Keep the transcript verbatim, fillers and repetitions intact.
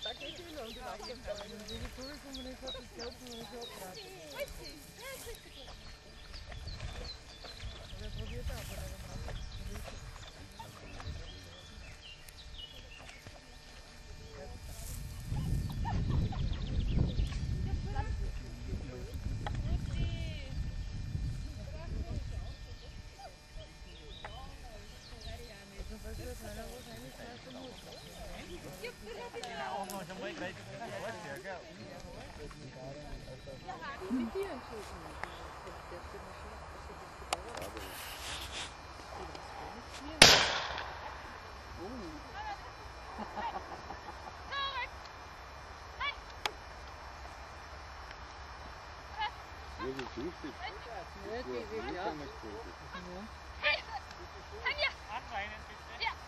da geht die noch. Die macht jetzt aber nicht. Die Tour ist immer nicht so, das Geld ist immer nicht so abgeraten. Wer probiert das? Aber dann macht es. Wirklich süchtig. Ja, die will ja. Anreinen bitte. Ja.